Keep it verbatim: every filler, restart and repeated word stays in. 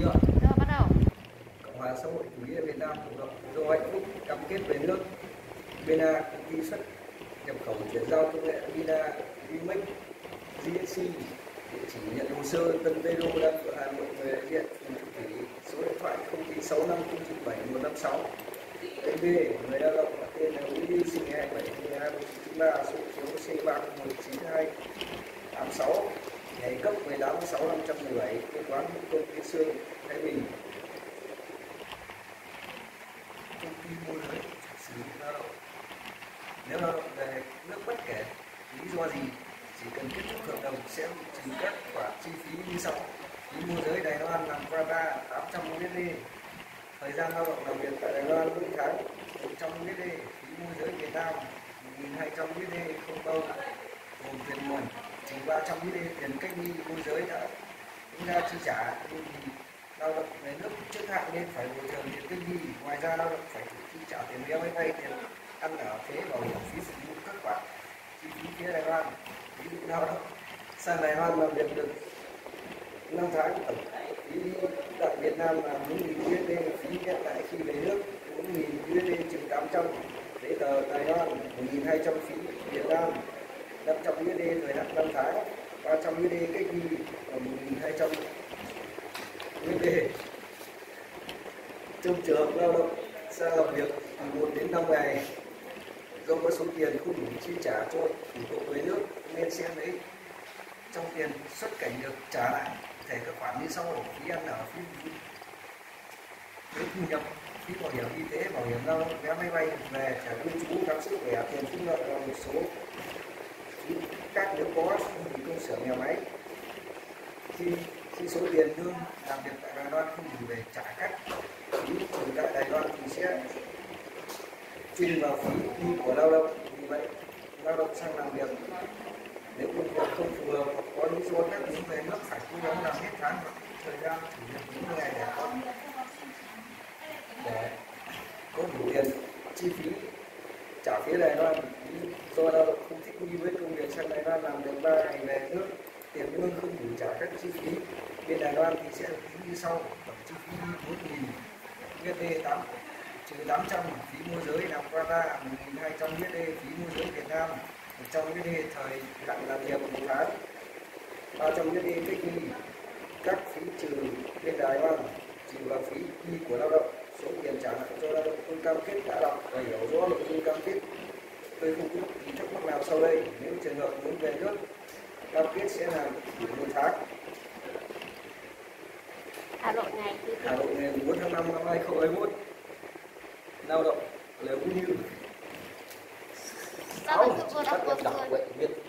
chưa? Rồi bắt đầu. Cộng hòa xã hội chủ nghĩa Việt Nam Cộng đồng do hạnh phúc cam kết về nước. Vina công ty xuất nhập khẩu chuyển giao công nghệ Vina Vimex giê ét xê, địa chỉ nhận hồ sơ Tân Tây Đô, Đan Phượng, Hà Nội, người đại diện Phùng Thị Thủy, số điện thoại không chín sáu năm không chín bảy một năm sáu. tên bê, người lao động là tên là Nguyễn Duy, sinh ngày hai mươi bảy tháng hai năm một nghìn chín trăm chín mươi ba, số phiếu C ba không một chín hai tám sáu, ngày cấp mười tám tháng sáu năm một trăm mười bảy, quê quán công ty Sương, Thái Bình. Công ty môi giới xử lý lao động. Nếu lao động về nước bất kể lý do gì, chỉ cần kết thúc hợp đồng sẽ bị trừ các khoản chi phí như sau: phí môi giới Đài Loan làm quota tám trăm u ét đê, thời gian lao động làm việc tại Đài Loan mỗi tháng một trăm u ét đê, phí môi giới Việt Nam một nghìn hai trăm u ét đê không bao gồm tiền nguồn, trừ ba trăm u ét đê tiền cách ly môi giới đã chúng ta chi trả, nhưng vì lao động về nước trước hạn nên phải bồi thường tiền cách ly. Ngoài ra lao động phải chi trả tiền vé máy bay, tiền ăn ở, thuế, bảo hiểm, phí phục vụ các khoản chi phí phía Đài Loan. Ví dụ lao động sang Đài Loan làm việc được năm tháng, tổng phí đi tại Việt Nam là bốn nghìn u ét đê, phí nhận lại khi về nước bốn nghìn u ét đê trừ tám trăm, giấy tờ Đài Loan một nghìn hai trăm, phí Việt Nam năm trăm u ét đê thời hạn năm tháng, ba trăm u ét đê cách ly và một nghìn hai trăm u ét đê. Trong trường hợp lao động sang làm việc từ một đến năm ngày, do có số tiền không đủ chi trả cho thủ tục về nước nên sẽ lấy trong tiền xuất cảnh được trả lại thể các khoản như sau: phí ăn ở, phí thuế thu nhập, phí bảo hiểm y tế, bảo hiểm lao động, vé máy bay về, thẻ cư trú, khám sức khỏe, tiền phúc lợi và một số phí khác nếu có thì công xưởng nhà máy. Khi khi số tiền lương làm việc tại Đài Loan không đủ để trả các phí trừ tại Đài Loan thì sẽ chuyên vào phí đi của lao động. Vì vậy, lao động sang làm việc nếu công việc không phù hợp hoặc có lý do khác muốn về nước phải cố gắng làm hết tháng hoặc thời gian thử việc bốn mươi ngày để có để có đủ tiền chi phí trả phía Đài Loan. Do lao động không thích nghi với công việc sang Đài Loan làm được ba ngày về nước, tiền lương không đủ trả các chi phí bên Đài Loan thì sẽ được tính như sau: tổng chi phí đi bốn nghìn u ét đê tám trừ tám trăm, phí môi giới làm quota một nghìn hai trăm u ét đê, phí môi giới Việt Nam một trăm u ét đê thời hạn làm việc một tháng, ba trăm u ét đê cách ly, các phí trừ bên Đài Loan, trừ vào phí đi của lao động. Số tiền trả lại cho lao động tôi cam kết đã đọc và hiểu rõ nội dung cam kết. Tôi không có ý thắc mắc nào sau đây. Nếu trường hợp muốn về nước, cam kết sẽ làm đủ một tháng. Hà Nội ngày Hà Nội ngày bốn tháng năm năm hai nghìn không trăm hai mươi mốt. Lao động nếu như sao lại tự vừa đọc bắt vừa đọc vừa vậy viết